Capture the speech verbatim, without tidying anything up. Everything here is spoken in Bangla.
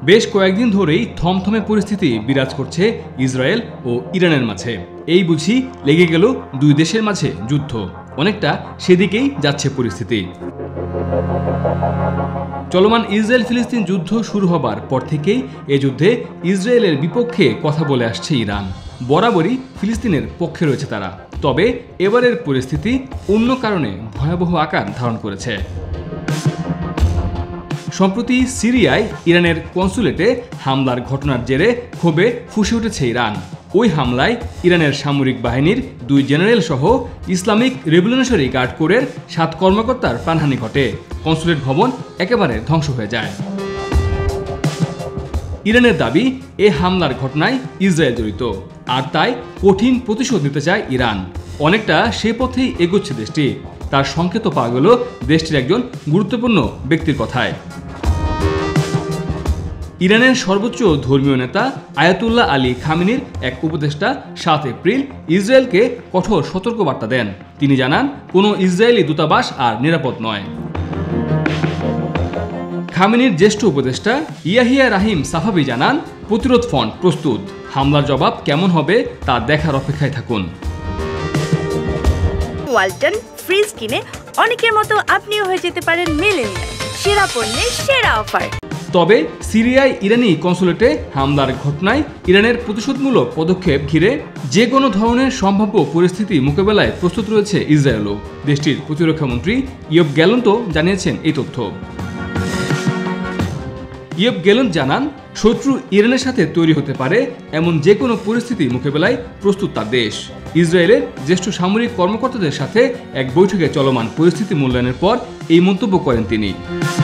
বেশ কয়েকদিন ধরেই থমথমে পরিস্থিতি বিরাজ করছে ইসরায়েল ও ইরানের মাঝে। এই বুঝি লেগে গেল দুই দেশের মাঝে যুদ্ধ। অনেকটা সেদিকেই যাচ্ছে পরিস্থিতি। চলমান ইসরায়েল ফিলিস্তিন যুদ্ধ শুরু হবার পর থেকেই এ যুদ্ধে ইসরায়েলের বিপক্ষে কথা বলে আসছে ইরান। বরাবরই ফিলিস্তিনের পক্ষে রয়েছে তারা। তবে এবারের পরিস্থিতি অন্য কারণে ভয়াবহ আকার ধারণ করেছে। সম্প্রতি সিরিয়ায় ইরানের কনসুলেটে হামলার ঘটনার জেরে ক্ষোভে ফুঁসে উঠেছে ইরান। ওই হামলায় ইরানের সামরিক বাহিনীর দুই জেনারেল সহ ইসলামিক রেভলিউশনারি গার্ড কোরের সাত কর্মকর্তার প্রাণহানি ঘটে। কনসুলেট ভবন একেবারে ধ্বংস হয়ে যায়। ইরানের দাবি, এ হামলার ঘটনায় ইসরায়েল জড়িত, আর তাই কঠিন প্রতিশোধ নিতে চায় ইরান। অনেকটা সে পথেই এগোচ্ছে দেশটি। তার সংকেত পাওয়া গেল দেশটির একজন গুরুত্বপূর্ণ ব্যক্তির কথায়। ইরানের সর্বোচ্চ ধর্মীয় নেতা আয়াতুল্লাহ আলী খামেনির এক উপদেষ্টা সাত এপ্রিল ইসরায়েলকে কঠোর সতর্কবার্তা দেন। তিনি জানান, কোনো ইসরায়েলি দূতাবাস আর নিরাপদ নয়। খামেনির জ্যেষ্ঠ উপদেষ্টা ইয়াহিয়া রাহিম সাফাবি জানান, প্রতিরোধ ফ্রন্ট প্রস্তুত, হামলার জবাব কেমন হবে তা দেখার অপেক্ষায় থাকুন। ওয়ালটন ফ্রিজ কিনে অনেকের মতো আপনিও হয়ে যেতে পারেন মিলেনিয়াল। সেরা পণ্যের সেরা অফার। তবে সিরিয়ায় ইরানি কনসুলেটে হামলার ঘটনায় ইরানের প্রতিশোধমূলক পদক্ষেপ ঘিরে যে কোনো ধরনের সম্ভাব্য পরিস্থিতি মোকাবেলায় প্রস্তুত রয়েছে ইসরায়েলও। দেশটির প্রতিরক্ষামন্ত্রী ইয়োব গ্যালন্ত জানিয়েছেন এই তথ্য। ইয়োব গ্যালন্ত জানান, শত্রু ইরানের সাথে তৈরি হতে পারে এমন যে কোনো পরিস্থিতি মোকাবেলায় প্রস্তুত তার দেশ। ইসরায়েলের জ্যেষ্ঠ সামরিক কর্মকর্তাদের সাথে এক বৈঠকে চলমান পরিস্থিতি মূল্যায়নের পর এই মন্তব্য করেন তিনি।